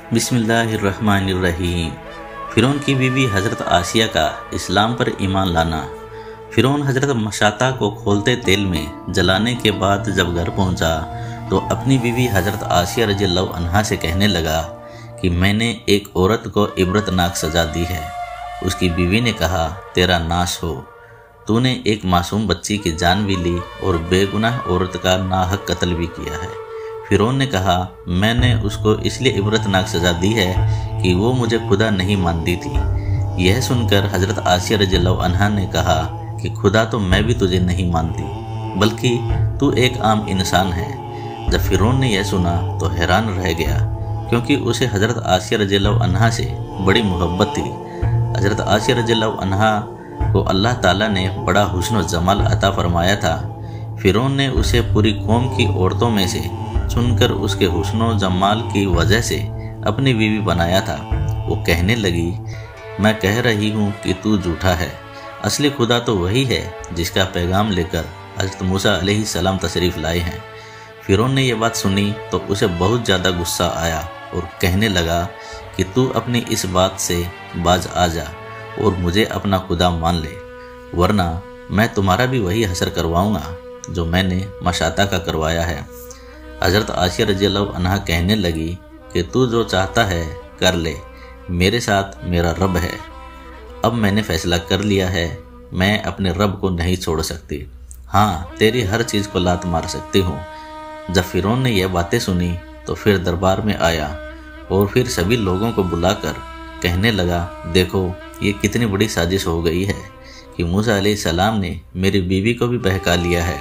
बिस्मिल्लाहिर्रहमानिर्रहीम। फ़िरौन की बीवी हज़रत आसिया का इस्लाम पर ईमान लाना। फ़िरौन हज़रत मशाता को खोलते तेल में जलाने के बाद जब घर पहुंचा तो अपनी बीवी हज़रत आसिया रज़ियल्लाहु अन्हा से कहने लगा कि मैंने एक औरत को इबरतनाक सज़ा दी है। उसकी बीवी ने कहा, तेरा नाश हो, तूने एक मासूम बच्ची की जान भी ली और बेगुनाह औरत का नाहक कत्ल भी किया है। फ़िरौन ने कहा, मैंने उसको इसलिए इबरतनाक सज़ा दी है कि वो मुझे खुदा नहीं मानती थी। यह सुनकर हज़रत आसिया रज़ियल्लाहु अन्हा ने कहा कि खुदा तो मैं भी तुझे नहीं मानती, बल्कि तू एक आम इंसान है। जब फ़िरौन ने यह सुना तो हैरान रह गया, क्योंकि उसे हज़रत आसिया रज़ियल्लाहु अन्हा से बड़ी मोहब्बत थी। हज़रत आसिया रज़ियल्लाहु अन्हा को अल्लाह ताला ने बड़ा हुस्न व जमाल अता फरमाया था। फ़िरौन ने उसे पूरी कौम की औरतों में से चुनकर उसके हुस्न व जमाल की वजह से अपनी बीवी बनाया था। वो कहने लगी, मैं कह रही हूँ कि तू झूठा है, असली खुदा तो वही है जिसका पैगाम लेकर हज़रत मूसा अलैहिस्सलाम तशरीफ़ लाए हैं। फ़िरौन ने यह बात सुनी तो उसे बहुत ज़्यादा गुस्सा आया और कहने लगा कि तू अपनी इस बात से बाज आ जा और मुझे अपना खुदा मान ले, वरना मैं तुम्हारा भी वही हशर करवाऊँगा जो मैंने मशाता का करवाया है। हज़रत आसिया रज़ियल्लाहु अन्हा कहने लगी कि तू जो चाहता है कर ले, मेरे साथ मेरा रब है। अब मैंने फ़ैसला कर लिया है, मैं अपने रब को नहीं छोड़ सकती। हाँ, तेरी हर चीज़ को लात मार सकती हूँ। जब फ़िरौन ने यह बातें सुनी तो फिर दरबार में आया और फिर सभी लोगों को बुलाकर कहने लगा, देखो ये कितनी बड़ी साजिश हो गई है कि मूसा अलैहिस्सलाम ने मेरी बीवी को भी बहका लिया है।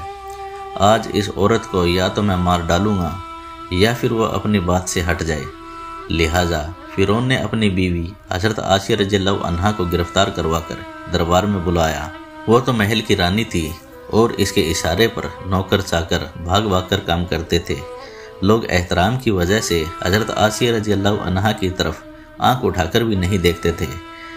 आज इस औरत को या तो मैं मार डालूँगा या फिर वह अपनी बात से हट जाए। लिहाजा फ़िरौन ने अपनी बीवी हज़रत आसिया रज़ियल्लाहु अन्हा को गिरफ्तार करवाकर दरबार में बुलाया। वो तो महल की रानी थी और इसके इशारे पर नौकर चाकर भाग भाग कर काम करते थे। लोग एहतराम की वजह से हज़रत आसिया रज़ियल्लाहु अन्हा की तरफ आंख उठाकर भी नहीं देखते थे।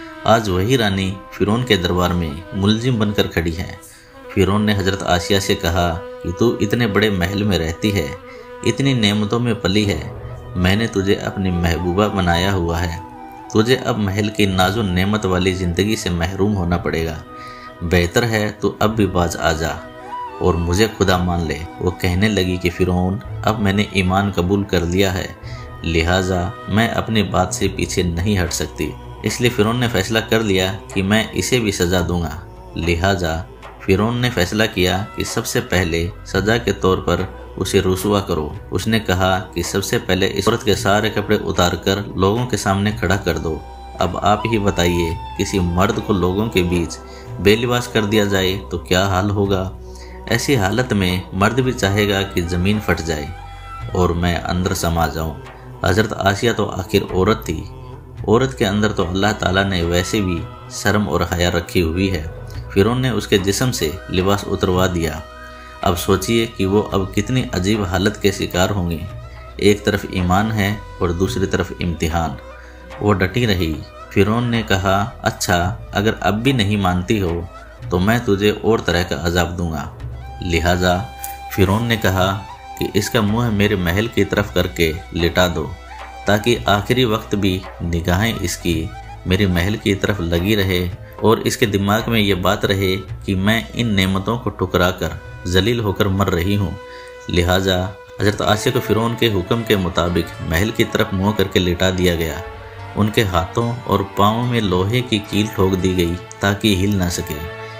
आज वही रानी फ़िरौन के दरबार में मुलजिम बनकर खड़ी है। फ़िरौन ने हज़रत आसिया से कहा कि तू इतने बड़े महल में रहती है, इतनी नेमतों में पली है, मैंने तुझे अपनी महबूबा बनाया हुआ है, तुझे अब महल की नाज़ो नेमत वाली ज़िंदगी से महरूम होना पड़ेगा। बेहतर है तू अब भी बाज आ जा और मुझे खुदा मान ले। वो कहने लगी कि फ़िरौन, अब मैंने ईमान कबूल कर लिया है, लिहाजा मैं अपनी बात से पीछे नहीं हट सकती। इसलिए फ़िरौन ने फ़ैसला कर लिया कि मैं इसे भी सज़ा दूंगा। लिहाजा फ़िरौन ने फैसला किया कि सबसे पहले सज़ा के तौर पर उसे रुसवा करो। उसने कहा कि सबसे पहले इस औरत के सारे कपड़े उतार कर लोगों के सामने खड़ा कर दो। अब आप ही बताइए, किसी मर्द को लोगों के बीच बेलिबास कर दिया जाए तो क्या हाल होगा। ऐसी हालत में मर्द भी चाहेगा कि ज़मीन फट जाए और मैं अंदर समा जाऊं। हज़रत आसिया तो आखिर औरत थी, औरत के अंदर तो अल्लाह ताला ने वैसे भी शर्म और हया रखी हुई है। फ़िरौन ने उसके जिस्म से लिबास उतरवा दिया। अब सोचिए कि वो अब कितनी अजीब हालत के शिकार होंगे। एक तरफ ईमान है और दूसरी तरफ इम्तिहान। वो डटी रही। फ़िरौन ने कहा, अच्छा अगर अब भी नहीं मानती हो तो मैं तुझे और तरह का अजाब दूंगा। लिहाजा फ़िरौन ने कहा कि इसका मुंह मेरे महल की तरफ करके लिटा दो, ताकि आखिरी वक्त भी निगाहें इसकी मेरे महल की तरफ लगी रहे और इसके दिमाग में ये बात रहे कि मैं इन नेमतों को ठुकरा कर जलील होकर मर रही हूँ। लिहाजा हज़रत आसिया को फ़िरौन के हुक्म के मुताबिक महल की तरफ मुँह करके लिटा दिया गया। उनके हाथों और पाँवों में लोहे की कील ठोक दी गई ताकि हिल ना सके।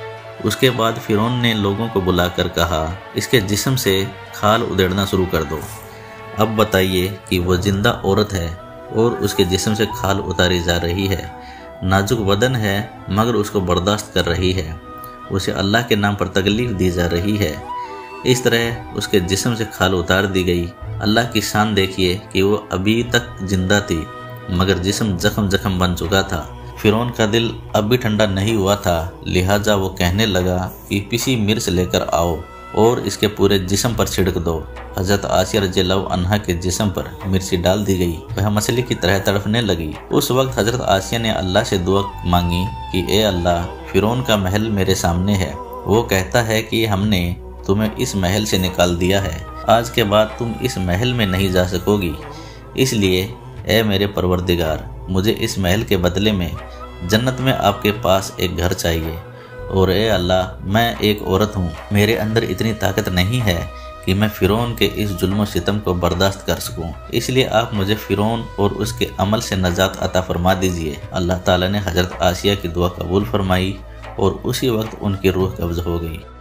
उसके बाद फ़िरौन ने लोगों को बुलाकर कहा, इसके जिस्म से खाल उधेड़ना शुरू कर दो। अब बताइए कि वो जिंदा औरत है और उसके जिस्म से खाल उतारी जा रही है। नाजुक बदन है मगर उसको बर्दाश्त कर रही है। उसे अल्लाह के नाम पर तकलीफ़ दी जा रही है। इस तरह उसके जिस्म से खाल उतार दी गई। अल्लाह की शान देखिए कि वो अभी तक जिंदा थी मगर जिस्म जख्म जख्म बन चुका था। फ़िरौन का दिल अब भी ठंडा नहीं हुआ था। लिहाजा वो कहने लगा कि पिसी मिर्च लेकर आओ और इसके पूरे जिस्म पर छिड़क दो। हज़रत आसिया रज़ियल्लाहु अन्हा के जिस्म पर मिर्ची डाल दी गई। वह मछली की तरह तड़पने लगी। उस वक्त हज़रत आसिया ने अल्लाह से दुआ मांगी कि ए अल्लाह, फ़िरौन का महल मेरे सामने है। वो कहता है कि हमने तुम्हें इस महल से निकाल दिया है, आज के बाद तुम इस महल में नहीं जा सकोगी। इसलिए ए मेरे परवरदिगार, मुझे इस महल के बदले में जन्नत में आपके पास एक घर चाहिए, और ए अल्लाह, मैं एक औरत हूँ, मेरे अंदर इतनी ताकत नहीं है कि मैं फ़िरौन के इस जुल्म सितम को बर्दाश्त कर सकूं, इसलिए आप मुझे फ़िरौन और उसके अमल से नजात अता फरमा दीजिए। अल्लाह ताला ने हज़रत आसिया की दुआ कबूल फरमाई और उसी वक्त उनकी रूह कब्ज़ हो गई।